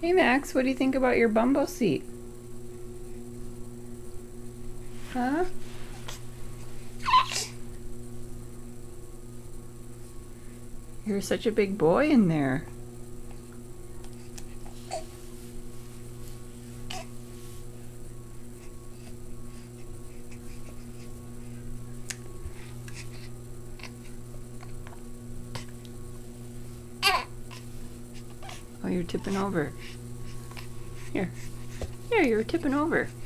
Hey Max, what do you think about your Bumbo seat? Huh? You're such a big boy in there. Oh, you're tipping over. Here. Here, you're tipping over.